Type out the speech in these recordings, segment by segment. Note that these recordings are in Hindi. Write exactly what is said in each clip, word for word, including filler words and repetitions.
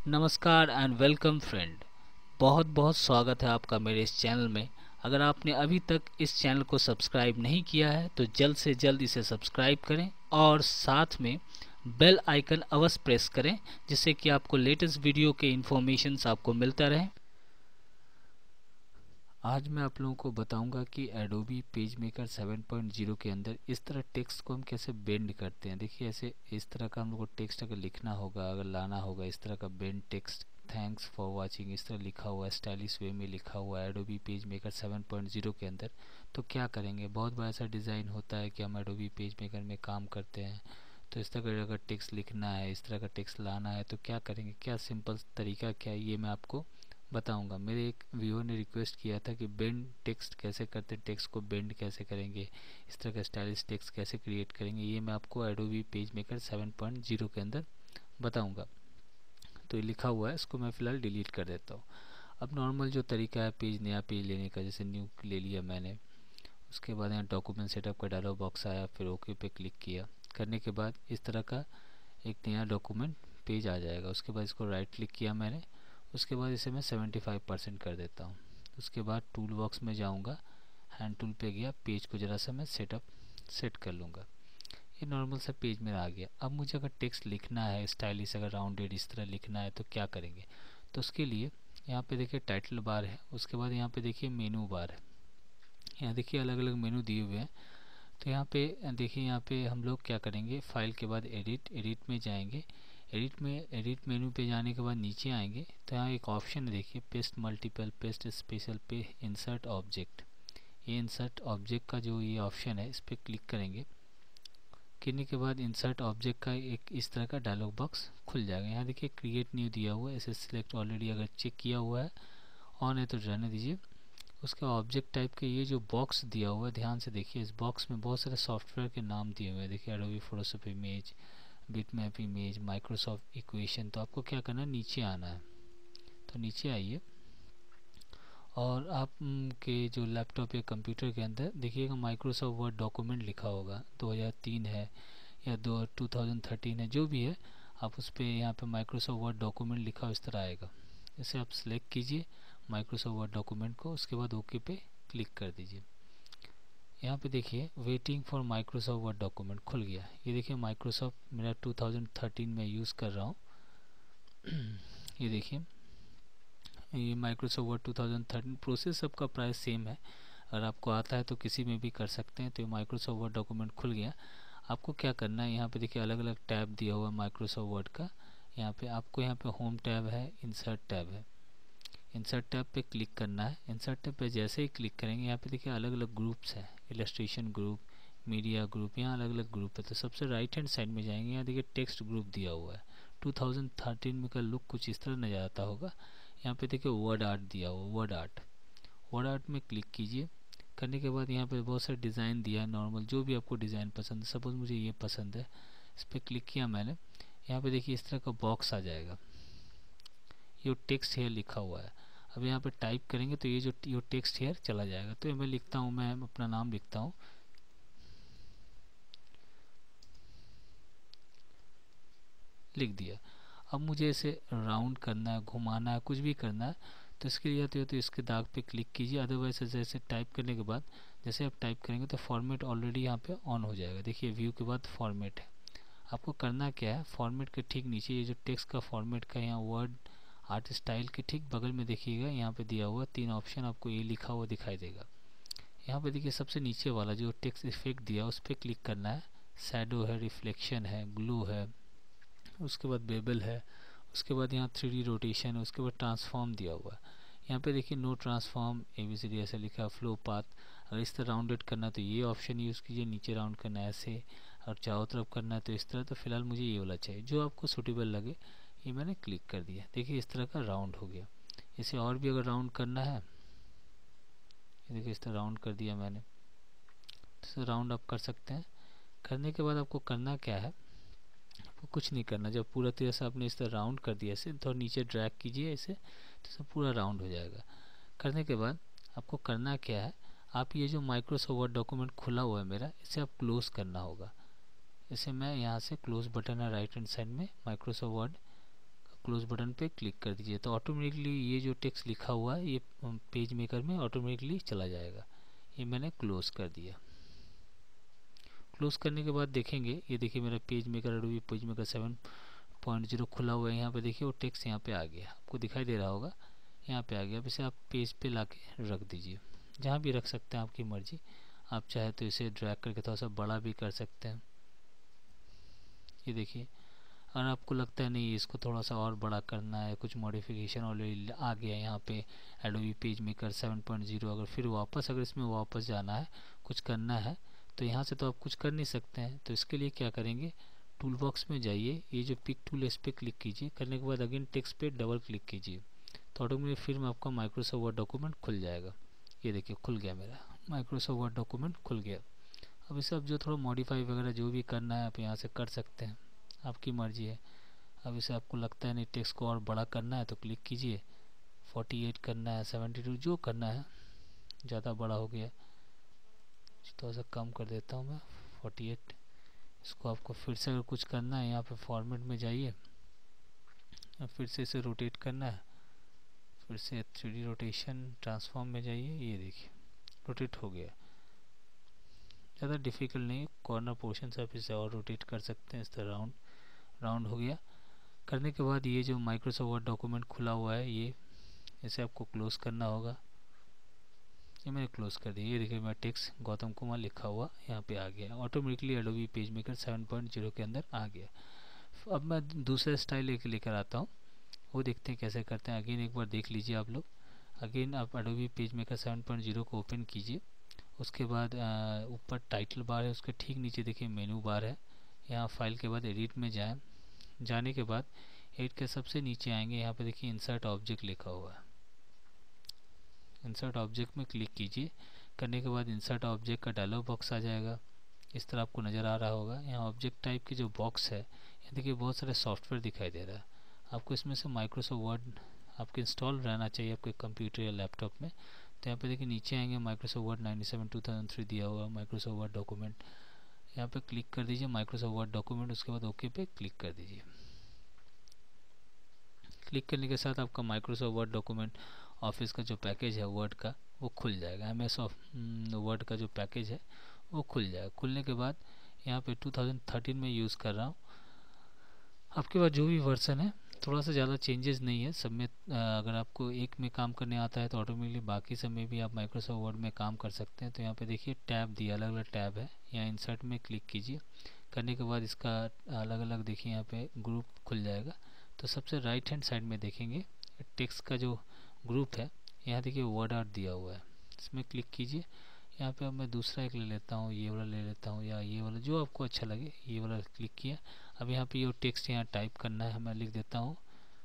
नमस्कार एंड वेलकम फ्रेंड। बहुत बहुत स्वागत है आपका मेरे इस चैनल में। अगर आपने अभी तक इस चैनल को सब्सक्राइब नहीं किया है तो जल्द से जल्द इसे सब्सक्राइब करें और साथ में बेल आइकन अवश्य प्रेस करें, जिससे कि आपको लेटेस्ट वीडियो के इन्फॉर्मेशंस आपको मिलता रहे। आज मैं आप लोगों को बताऊंगा कि Adobe PageMaker seven point zero के अंदर इस तरह टेक्स्ट को हम कैसे बेंड करते हैं। देखिए, ऐसे इस तरह का हम लोग को टेक्स्ट अगर लिखना होगा, अगर लाना होगा, इस तरह का bend text, thanks for watching, इस तरह लिखा हुआ है, स्टाइलिश वे में लिखा हुआ है Adobe PageMaker seven point zero के अंदर। तो क्या करेंगे, बहुत बार ऐसा डिज़ाइन होता है कि हम एडोबी पेज मेकर में काम करते हैं तो इस तरह का अगर टेक्स्ट लिखना है, इस तरह का टेक्स्ट लाना है तो क्या करेंगे, क्या सिंपल तरीका क्या है, ये मैं आपको बताऊंगा। मेरे एक व्यूअर ने रिक्वेस्ट किया था कि बेंड टेक्स्ट कैसे करते, टेक्स्ट को बेंड कैसे करेंगे, इस तरह का स्टाइलिश टेक्स्ट कैसे क्रिएट करेंगे, ये मैं आपको Adobe PageMaker seven point zero के अंदर बताऊंगा। तो ये लिखा हुआ है, इसको मैं फ़िलहाल डिलीट कर देता हूँ। अब नॉर्मल जो तरीका है पेज नया पेज लेने का, जैसे न्यू ले लिया मैंने, उसके बाद यहाँ डॉक्यूमेंट सेटअप का डायलॉग बॉक्स आया, फिर ओके पे क्लिक किया। करने के बाद इस तरह का एक नया डॉक्यूमेंट पेज आ जाएगा। उसके बाद इसको राइट क्लिक किया मैंने, उसके बाद इसे मैं सेवेंटी फाइव परसेंट कर देता हूँ। उसके बाद टूल बॉक्स में जाऊँगा, हैंड टूल पे गया, पेज को ज़रा सा मैं सेटअप सेट कर लूँगा। ये नॉर्मल सा पेज मेरा आ गया। अब मुझे अगर टेक्स्ट लिखना है स्टाइलिश, अगर राउंडेड इस तरह लिखना है तो क्या करेंगे। तो उसके लिए यहाँ पे देखिए टाइटल बार है, उसके बाद यहाँ पे देखिए मेनू बार है। यहाँ देखिए अलग अलग मेनू दिए हुए हैं। तो यहाँ पे देखिए, यहाँ पे हम लोग क्या करेंगे, फाइल के बाद एडिट, एडिट में जाएंगे। एडिट में एडिट मेनू पे जाने के बाद नीचे आएंगे तो यहाँ एक ऑप्शन है, देखिए पेस्ट मल्टीपल, पेस्ट स्पेशल, पे इंसर्ट ऑब्जेक्ट। ये इंसर्ट ऑब्जेक्ट का जो ये ऑप्शन है, इस पर क्लिक करेंगे। करने के बाद इंसर्ट ऑब्जेक्ट का एक इस तरह का डायलॉग बॉक्स खुल जाएगा। यहाँ देखिए क्रिएट न्यू दिया हुआ है, इसे सिलेक्ट ऑलरेडी अगर चेक किया हुआ है, ऑन है तो रहने दीजिए। उसके ऑब्जेक्ट टाइप के ये जो बॉक्स दिया हुआ है, ध्यान से देखिए, इस बॉक्स में बहुत सारे सॉफ्टवेयर के नाम दिए हुए हैं। देखिए Adobe Photoshop image, bitmap image, Microsoft equation. तो आपको क्या करना है, नीचे आना है। तो नीचे आइए और आप के जो लैपटॉप या कंप्यूटर के अंदर देखिएगा माइक्रोसॉफ्ट वर्ड डॉक्यूमेंट लिखा होगा, दो हज़ार तीन है या दो टू थाउजेंड थर्टीन है, जो भी है, आप उस पर यहाँ पे माइक्रोसॉफ्ट वर्ड डॉक्यूमेंट लिखा इस तरह आएगा। इसे आप सिलेक्ट कीजिए माइक्रोसॉफ्ट वर्ड डॉक्यूमेंट को, उसके बाद ओके पे क्लिक कर दीजिए। यहाँ पे देखिए waiting for Microsoft Word document खुल गया। ये देखिए माइक्रोसॉफ्ट मेरा टू थाउजेंड थर्टीन में यूज़ कर रहा हूँ। ये देखिए, ये Microsoft Word two thousand thirteen. Process सबका प्राइस सेम है, अगर आपको आता है तो किसी में भी कर सकते हैं। तो ये माइक्रोसॉफ्ट वर्ड डॉक्यूमेंट खुल गया। आपको क्या करना है, यहाँ पे देखिए अलग अलग टैब दिया हुआ है माइक्रोसॉफ्ट वर्ड का। यहाँ पे आपको यहाँ पे होम टैब है, इंसर्ट टैब है। इंसर्ट टैब पे क्लिक करना है। इंसर्ट टैब पे जैसे ही क्लिक करेंगे, यहाँ पे देखिए अलग अलग ग्रुप्स हैं, इलस्ट्रेशन ग्रुप, मीडिया ग्रुप, यहाँ अलग अलग ग्रुप है। तो सबसे राइट हैंड साइड में जाएंगे, यहाँ देखिए टेक्स्ट ग्रुप दिया हुआ है। टू थाउजेंड थर्टीन में का लुक कुछ इस तरह नजर आता होगा। यहाँ पे देखिए वर्ड आर्ट दिया हुआ, वर्ड आर्ट, वर्ड आर्ट में क्लिक कीजिए। करने के बाद यहाँ पे बहुत सारे डिज़ाइन दिया है, नॉर्मल जो भी आपको डिज़ाइन पसंद है। सपोज मुझे ये पसंद है, इस पर क्लिक किया मैंने। यहाँ पे देखिए इस तरह का बॉक्स आ जाएगा, ये टेक्स्ट हेयर लिखा हुआ है। अब यहाँ पे टाइप करेंगे तो ये जो ये टेक्स्ट हेयर चला जाएगा। तो ये मैं लिखता हूँ, मैं अपना नाम लिखता हूँ, लिख दिया। अब मुझे इसे राउंड करना है, घुमाना है, कुछ भी करना है, तो इसके लिए तो, तो इसके दाग पे क्लिक कीजिए। अदरवाइज जैसे टाइप करने के बाद जैसे आप टाइप करेंगे तो फॉर्मेट ऑलरेडी यहाँ पे ऑन हो जाएगा। देखिए व्यू के बाद फॉर्मेट है। आपको करना क्या है, फॉर्मेट के ठीक नीचे ये जो टेक्स्ट का फॉर्मेट का यहाँ वर्ड आर्ट स्टाइल के ठीक बगल में देखिएगा, यहाँ पे दिया हुआ तीन ऑप्शन, आपको ये लिखा हुआ दिखाई देगा। यहाँ पे देखिए सबसे नीचे वाला जो टेक्स्ट इफेक्ट दिया उस पर क्लिक करना है। शैडो है, रिफ्लेक्शन है, ग्लू है, उसके बाद बेबल है, उसके बाद यहाँ थ्री डी रोटेशन है, उसके बाद ट्रांसफॉर्म दिया हुआ है। यहाँ पे देखिए no transform A B C D ऐसा लिखा है, फ्लो पाथ। अगर इस तरह राउंडेड करना है तो ये ऑप्शन यूज़ कीजिए, नीचे राउंड करना है ऐसे, और चारों तरफ करना है तो इस तरह। तो फिलहाल मुझे ये वाला चाहिए, जो आपको सूटेबल लगे। ये मैंने क्लिक कर दिया, देखिए इस तरह का राउंड हो गया। इसे और भी अगर राउंड करना है, ये देखिए इस तरह राउंड कर दिया मैंने, तो राउंड आप कर सकते हैं। करने के बाद आपको करना क्या है, आपको कुछ नहीं करना। जब पूरा तरह से आपने इस तरह राउंड कर दिया, इसे थोड़ा नीचे ड्रैग कीजिए इसे, तो सब पूरा राउंड हो जाएगा। करने के बाद आपको करना क्या है, आप ये जो माइक्रोसॉफ्ट वर्ड डॉक्यूमेंट खुला हुआ है मेरा, इसे आप क्लोज करना होगा। इसे मैं यहाँ से क्लोज बटन है राइट हैंड साइड में, माइक्रोसॉफ्ट वर्ड क्लोज बटन पे क्लिक कर दीजिए तो ऑटोमेटिकली ये जो टेक्स्ट लिखा हुआ है ये पेज मेकर में ऑटोमेटिकली चला जाएगा। ये मैंने क्लोज कर दिया। क्लोज करने के बाद देखेंगे, ये देखिए मेरा PageMaker Adobe PageMaker seven point zero खुला हुआ है। यहाँ पे देखिए वो टेक्स्ट यहाँ पे आ गया, आपको दिखाई दे रहा होगा, यहाँ पे आ गया। अब इसे आप पेज पे ला के रख दीजिए, जहाँ भी रख सकते हैं, आपकी मर्जी। आप चाहे तो इसे ड्रैग करके थोड़ा सा बड़ा भी कर सकते हैं। ये देखिए, अगर आपको लगता है नहीं इसको थोड़ा सा और बड़ा करना है, कुछ मॉडिफिकेशन ऑलरेडी आ गया यहाँ पे Adobe PageMaker seven point zero, अगर फिर वापस अगर इसमें वापस जाना है, कुछ करना है, तो यहाँ से तो आप कुछ कर नहीं सकते हैं। तो इसके लिए क्या करेंगे, टूल बॉक्स में जाइए, ये जो पिक टूल है इस पर क्लिक कीजिए। करने के बाद अगेन टेक्स्ट पे डबल क्लिक कीजिए तो ऑटोमेटिक फिर में आपका माइक्रोसॉफ्ट वर्ड डॉक्यूमेंट खुल जाएगा। ये देखिए खुल गया, मेरा माइक्रोसॉफ्ट वर्ड डॉक्यूमेंट खुल गया। अब इसे आप जो थोड़ा मॉडिफाई वगैरह जो भी करना है आप यहाँ से कर सकते हैं, आपकी मर्जी है। अब इसे आपको लगता है नहीं टेक्स्ट को और बड़ा करना है तो क्लिक कीजिए, अड़तालीस करना है, बहत्तर, जो करना है। ज़्यादा बड़ा हो गया, थोड़ा सा कम कर देता हूँ मैं, अड़तालीस। इसको आपको फिर से अगर कुछ करना है, यहाँ पे फॉर्मेट में जाइए, फिर से इसे रोटेट करना है, फिर से थ्री डी रोटेशन ट्रांसफॉर्म में जाइए, ये देखिए रोटेट हो गया। ज़्यादा डिफ़िकल्ट नहीं, कॉर्नर पोर्शन से आप इसे और रोटेट कर सकते हैं। इस तरह राउंड राउंड हो गया। करने के बाद ये जो माइक्रोसॉफ्ट वर्ड डॉक्यूमेंट खुला हुआ है, ये इसे आपको क्लोज़ करना होगा। ये मैंने क्लोज़ कर दिया। ये देखिए मेरा टेक्स्ट गौतम कुमार लिखा हुआ यहाँ पे आ गया, automatically Adobe PageMaker seven point zero के अंदर आ गया। अब मैं दूसरा स्टाइल लेकर लेकर आता हूँ, वो देखते हैं कैसे करते हैं। अगेन एक बार देख लीजिए आप लोग। अगेन आप Adobe PageMaker seven point zero को ओपन कीजिए। उसके बाद ऊपर टाइटल बार है, उसके ठीक नीचे देखिए मेनू बार है। यहाँ फाइल के बाद एडिट में जाएं। जाने के बाद एडिट के सबसे नीचे आएंगे, यहाँ पे देखिए इंसर्ट ऑब्जेक्ट लिखा हुआ है। इंसर्ट ऑब्जेक्ट में क्लिक कीजिए। करने के बाद इंसर्ट ऑब्जेक्ट का डायलॉग बॉक्स आ जाएगा, इस तरह आपको नज़र आ रहा होगा। यहाँ ऑब्जेक्ट टाइप की जो बॉक्स है, यहाँ देखिए बहुत सारे सॉफ्टवेयर दिखाई दे रहा है। आपको इसमें से माइक्रोसॉफ्ट वर्ड आपके इंस्टॉल रहना चाहिए आपके कंप्यूटर या लैपटॉप में। तो यहाँ पे देखिए नीचे आएंगे Microsoft Word ninety seven two thousand three दिया हुआ माइक्रोसॉफ्ट वर्ड डॉक्यूमेंट, यहाँ पे क्लिक कर दीजिए माइक्रोसॉफ्ट वर्ड डॉक्यूमेंट। उसके बाद ओके पे क्लिक कर दीजिए। क्लिक करने के साथ आपका माइक्रोसॉफ्ट वर्ड डॉक्यूमेंट ऑफिस का जो पैकेज है वर्ड का वो खुल जाएगा। एम एस वर्ड का जो पैकेज है वो खुल जाएगा। खुलने के बाद यहाँ पे टू थाउजेंड थर्टीन में यूज़ कर रहा हूँ। आपके पास जो भी वर्जन है, थोड़ा सा ज़्यादा चेंजेस नहीं है सब में। अगर आपको एक में काम करने आता है तो ऑटोमेटिकली बाकी सब में भी आप माइक्रोसॉफ्ट वर्ड में काम कर सकते हैं। तो यहाँ पे देखिए टैब दिया, अलग अलग टैब है। यहाँ इंसर्ट में क्लिक कीजिए। करने के बाद इसका अलग अलग देखिए यहाँ पे ग्रुप खुल जाएगा। तो सबसे राइट हैंड साइड में देखेंगे टेक्स्ट का जो ग्रुप है, यहाँ देखिए वर्ड आर्ट दिया हुआ है, इसमें क्लिक कीजिए। यहाँ पे अब मैं दूसरा एक ले लेता हूँ, ये वाला ले लेता हूँ, या ये वाला जो आपको अच्छा लगे, ये वाला क्लिक किया। अब यहाँ पे ये टेक्स्ट यहाँ टाइप करना है, मैं लिख देता हूँ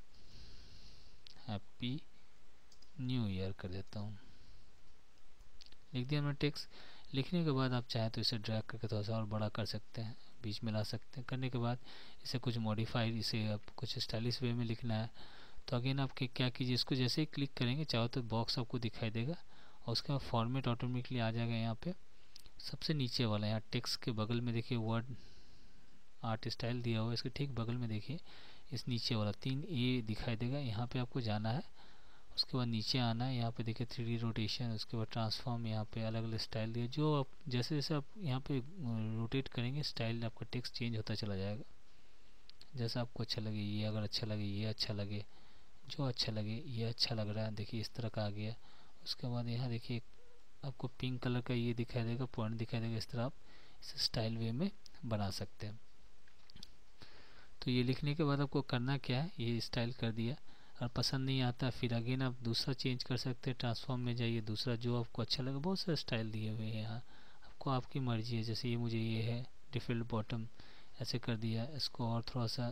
हैप्पी न्यू ईयर कर देता हूँ। लिख दिया मैंने टेक्स्ट। लिखने के बाद आप चाहें तो इसे ड्रैग करके थोड़ा सा और बड़ा कर सकते हैं, बीच में ला सकते हैं। करने के बाद इसे कुछ मॉडिफाई, इसे आप कुछ स्टाइलिश वे में लिखना है तो अगेन आप क्या कीजिए, इसको जैसे ही क्लिक करेंगे चाहो तो बॉक्स आपको दिखाई देगा और उसके बाद फॉर्मेट ऑटोमेटिकली आ जाएगा। यहाँ पे सबसे नीचे वाला, यहाँ टेक्स्ट के बगल में देखिए वर्ड आर्ट स्टाइल दिया हुआ है, इसके ठीक बगल में देखिए इस नीचे वाला तीन ए दिखाई देगा। यहाँ पे आपको जाना है, उसके बाद नीचे आना है। यहाँ पे देखिए थ्री डी रोटेशन, उसके बाद ट्रांसफॉर्म, यहाँ पे अलग अलग स्टाइल दिया। जो आप जैसे जैसे आप यहाँ पे रोटेट करेंगे स्टाइल आपका टेक्स्ट चेंज होता चला जाएगा। जैसा आपको अच्छा लगे, ये अगर अच्छा लगे, ये अच्छा लगे, जो अच्छा लगे, ये अच्छा लग रहा है, देखिए इस तरह का आ गया। उसके बाद यहाँ देखिए आपको पिंक कलर का ये दिखाई देगा, पॉइंट दिखाई देगा। इस तरह आप इसे स्टाइल वे में बना सकते हैं। तो ये लिखने के बाद आपको करना क्या है, ये स्टाइल कर दिया। और पसंद नहीं आता फिर अगेन आप दूसरा चेंज कर सकते हैं। ट्रांसफॉर्म में जाइए, दूसरा जो आपको अच्छा लगे। बहुत सारे स्टाइल दिए हुए हैं यहाँ, आपको आपकी मर्जी है। जैसे ये मुझे ये है डिफ़ॉल्ट बॉटम, ऐसे कर दिया। इसको और थोड़ा सा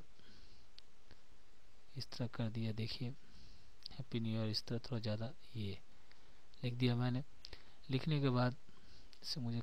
इस तरह कर दिया, देखिए हैप्पी न्यू ईयर, इस तरह थोड़ा ज़्यादा ये लिख दिया मैंने। लिखने के बाद से मुझे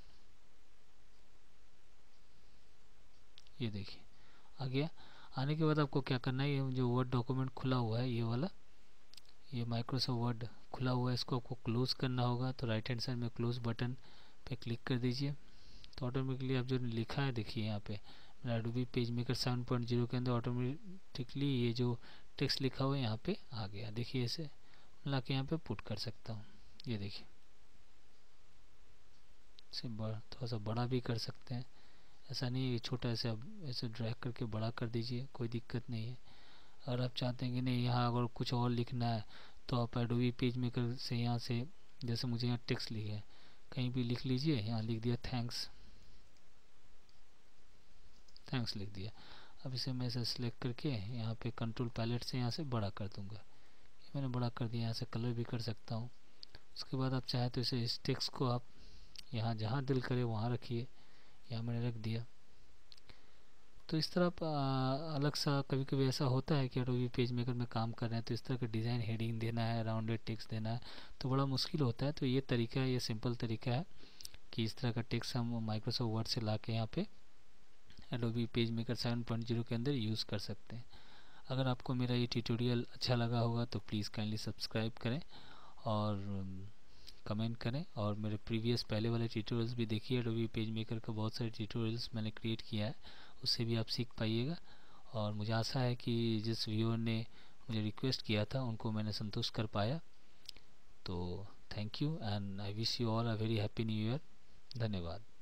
ये देखिए आ गया। आने के बाद आपको क्या करना है, ये जो वर्ड डॉक्यूमेंट खुला हुआ है, ये वाला, ये माइक्रोसॉफ्ट वर्ड खुला हुआ है, इसको आपको क्लोज करना होगा। तो राइट हैंड साइड में क्लोज बटन पे क्लिक कर दीजिए। तो ऑटोमेटिकली आप जो लिखा है देखिए यहाँ पे Adobe PageMaker seven point zero के अंदर ऑटोमेटिकली ये जो टेक्स्ट लिखा हुआ है यहाँ पे आ गया। देखिए ऐसे ला के यहाँ पे पुट कर सकता हूँ। ये देखिए इसे बड़ा थोड़ा सा बड़ा भी कर सकते हैं, ऐसा नहीं है छोटा, ऐसे अब ऐसे ड्रैग करके बड़ा कर दीजिए, कोई दिक्कत नहीं है। अगर आप चाहते हैं कि नहीं यहाँ अगर कुछ और लिखना है तो आप एडोबी पेज मेकर से यहाँ से, जैसे मुझे यहाँ टेक्स्ट लिखा है कहीं भी लिख लीजिए, यहाँ लिख दिया थैंक्स, थैंक्स लिख दिया। अब इसे मैं ऐसे सिलेक्ट करके यहाँ पे कंट्रोल पैलेट से यहाँ से बड़ा कर दूंगा। ये मैंने बड़ा कर दिया, यहाँ से कलर भी कर सकता हूँ। उसके बाद आप चाहे तो इसे इस टेक्स्ट को आप यहाँ जहाँ दिल करे वहाँ रखिए, यहाँ मैंने रख दिया। तो इस तरह आप अलग सा, कभी कभी ऐसा होता है कि एडोबी पेज मेकर में काम कर रहे हैं तो इस तरह का डिज़ाइन हेडिंग देना है, राउंडेड टेक्स्ट देना है तो बड़ा मुश्किल होता है। तो ये तरीका है, ये सिंपल तरीका है कि इस तरह का टेक्स्ट हम माइक्रोसॉफ्ट वर्ड से ला के यहाँ पे Adobe PageMaker seven point zero के अंदर यूज़ कर सकते हैं। अगर आपको मेरा ये ट्यूटोरियल अच्छा लगा होगा तो प्लीज़ काइंडली सब्सक्राइब करें और कमेंट करें, और मेरे प्रीवियस पहले वाले ट्यूटोरियल्स भी देखिए। एडोबी पेज मेकर का बहुत सारे ट्यूटोरियल्स मैंने क्रिएट किया है, उससे भी आप सीख पाइएगा। और मुझे आशा है कि जिस व्यूअर ने मुझे रिक्वेस्ट किया था उनको मैंने संतुष्ट कर पाया। तो thank you and I wish you all a very happy new year. धन्यवाद।